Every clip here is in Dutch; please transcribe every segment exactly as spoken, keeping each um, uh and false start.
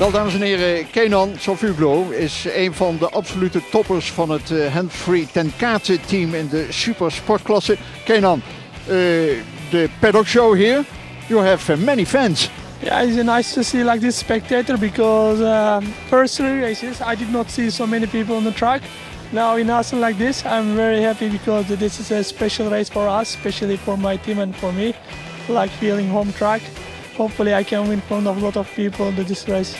Wel, dames en heren, Kenan Sofuoglu is een van de absolute toppers van het uh, Hands-Free Tenkate team in de supersportklasse. Kenan, uh, the paddock show here, you have uh, many fans. Yeah, it's nice to see like this spectator because uh, first three races I did not see so many people on the track. Now in Assen like this, I'm very happy because this is a special race for us, especially for my team and for me. Like feeling home track. Hopefully I can win in front of a lot of people in this race.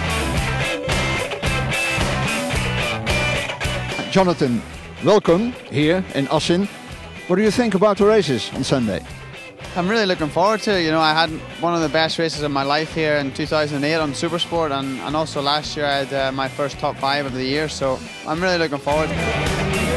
Jonathan, welcome here in Assen. What do you think about the races on Sunday? I'm really looking forward to it. You know, I had one of the best races of my life here in two thousand eight on Supersport, and, and also last year I had uh, my first top five of the year, so I'm really looking forward to it.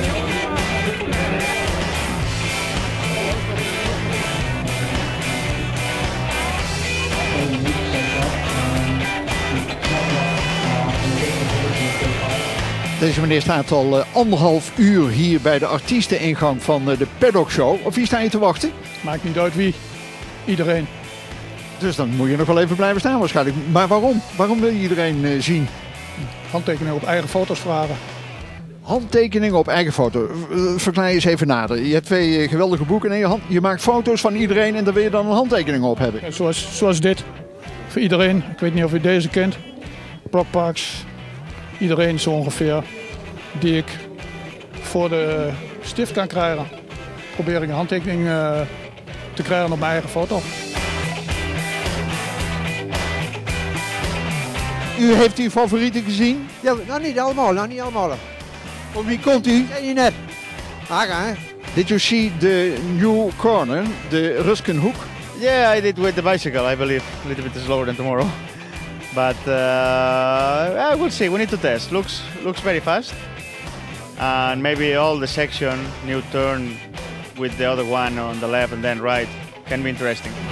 Deze meneer staat al uh, anderhalf uur hier bij de artiesteningang van uh, de Paddock Show. Op wie sta je te wachten? Maakt niet uit wie. Iedereen. Dus dan moet je nog wel even blijven staan waarschijnlijk. Maar waarom? Waarom wil je iedereen uh, zien? Handtekeningen op eigen foto's vragen. Handtekeningen op eigen foto. Verklaar je eens even nader. Je hebt twee uh, geweldige boeken in je hand. Je maakt foto's van iedereen en daar wil je dan een handtekening op hebben. Ja, zoals, zoals dit. Voor iedereen. Ik weet niet of u deze kent. Blockparks. Iedereen zo ongeveer die ik voor de stift kan krijgen. Probeer ik een handtekening uh, te krijgen op mijn eigen foto. U heeft uw favorieten gezien? Ja, nou niet allemaal, nou niet allemaal. Van wie komt u? Ken je net. Haga, hè? Did you see the new corner, de Ruskenhoek? Yeah, I did with the bicycle, I believe. A little bit slower than tomorrow. But uh, we'll see. We need to test. Looks looks very fast, and maybe all the section new turn with the other one on the left and then right can be interesting.